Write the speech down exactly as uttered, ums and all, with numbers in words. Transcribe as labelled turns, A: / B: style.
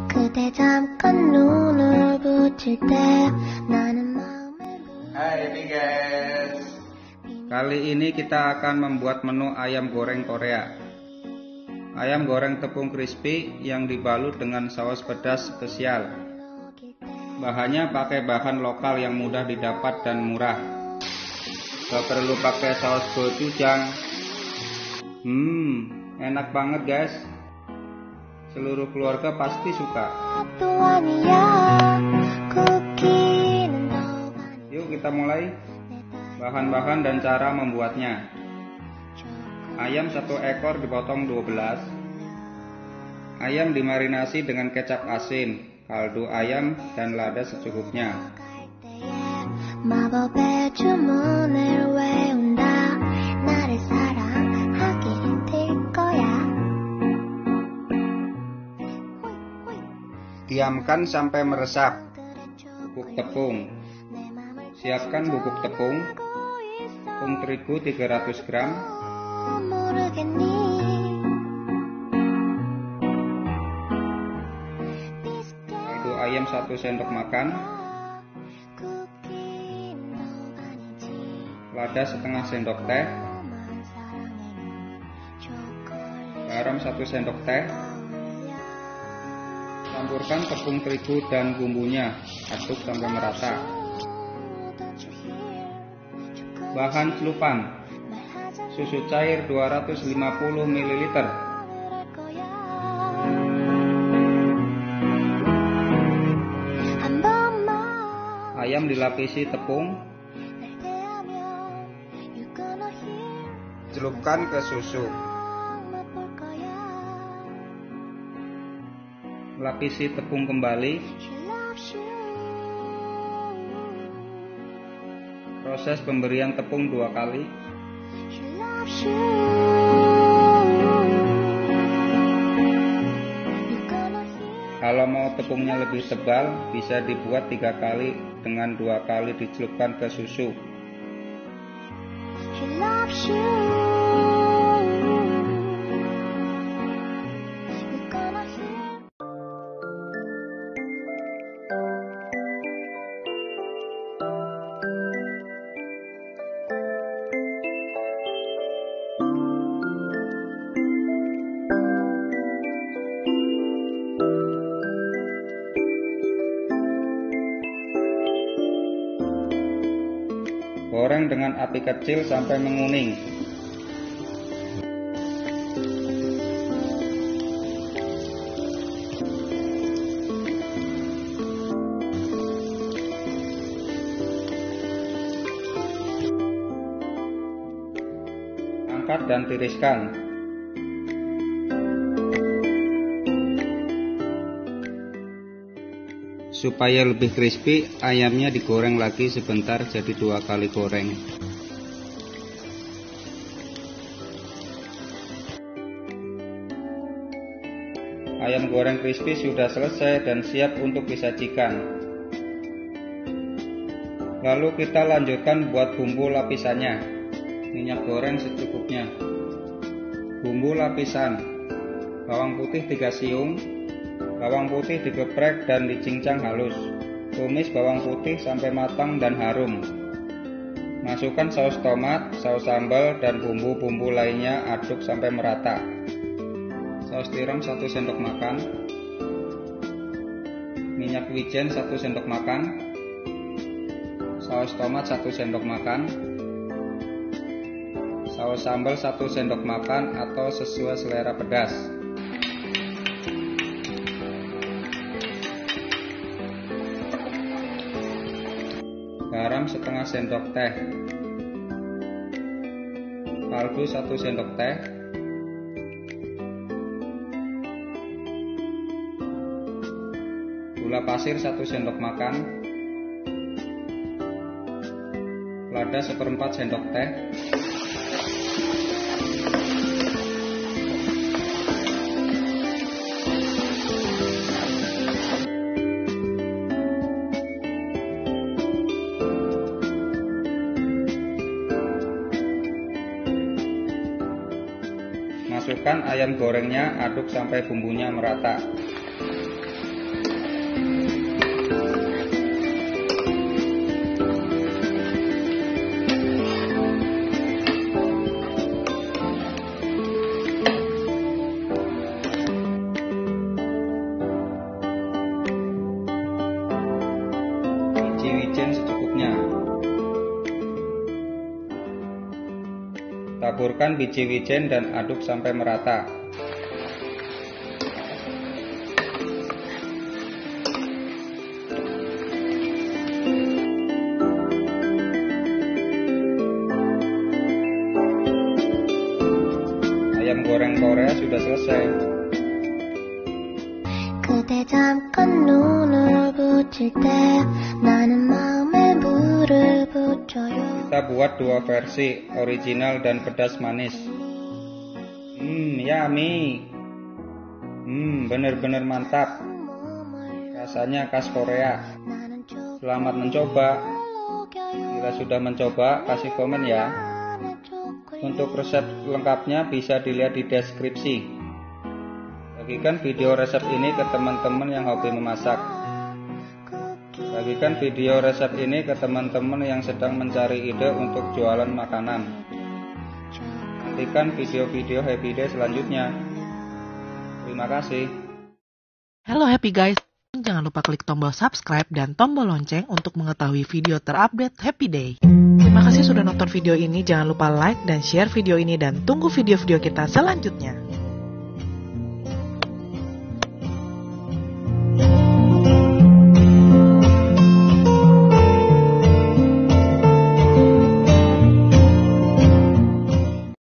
A: Hai guys, kali ini kita akan membuat menu ayam goreng Korea. Ayam goreng tepung crispy yang dibalut dengan saus pedas spesial. Bahannya pakai bahan lokal yang mudah didapat dan murah. Gak perlu pakai saus gochujang. Hmm, enak banget guys. Seluruh keluarga pasti suka. Yuk kita mulai. Bahan-bahan dan cara membuatnya. Ayam satu ekor dipotong dua belas. Ayam dimarinasi dengan kecap asin, kaldu ayam, dan lada secukupnya. Diamkan sampai meresap. Bubuk tepung. Siapkan bubuk tepung. Tepung terigu tiga ratus gram. Kaldu ayam satu sendok makan. Lada setengah sendok teh. Garam satu sendok teh. Campurkan tepung terigu dan bumbunya, aduk sampai merata. Bahan celupan: susu cair dua ratus lima puluh mililiter, ayam dilapisi tepung, celupkan ke susu. Lapisi tepung kembali. Proses pemberian tepung dua kali. Kalau mau tepungnya lebih tebal, bisa dibuat tiga kali dengan dua kali dicelupkan ke susu. Goreng dengan api kecil sampai menguning. Angkat dan tiriskan. Supaya lebih crispy, ayamnya digoreng lagi sebentar jadi dua kali goreng. Ayam goreng crispy sudah selesai dan siap untuk disajikan. Lalu kita lanjutkan buat bumbu lapisannya. Minyak goreng secukupnya. Bumbu lapisan: bawang putih tiga siung. Bawang putih digeprek dan dicincang halus. Tumis bawang putih sampai matang dan harum. Masukkan saus tomat, saus sambal, dan bumbu-bumbu lainnya, aduk sampai merata. Saus tiram satu sendok makan. Minyak wijen satu sendok makan. Saus tomat satu sendok makan. Saus sambal satu sendok makan atau sesuai selera pedas. Garam setengah sendok teh. Kaldu satu sendok teh. Gula pasir satu sendok makan. Lada seperempat sendok teh. Masukkan ayam gorengnya, aduk sampai bumbunya merata. wijen secukupnya. Taburkan biji wijen dan aduk sampai merata. Ayam goreng Korea sudah selesai. Kita buat dua versi, original dan pedas manis. Hmm, yummy. Hmm, bener-bener mantap. Rasanya khas Korea. Selamat mencoba. Jika sudah mencoba, kasih komen ya. Untuk resep lengkapnya bisa dilihat di deskripsi. Bagikan video resep ini ke teman-teman yang hobi memasak. Bagikan video resep ini ke teman-teman yang sedang mencari ide untuk jualan makanan. Nantikan video-video Happy Day selanjutnya. Terima kasih.
B: Halo Happy Guys, jangan lupa klik tombol subscribe dan tombol lonceng untuk mengetahui video terupdate Happy Day. Terima kasih sudah nonton video ini, jangan lupa like dan share video ini dan tunggu video-video kita selanjutnya.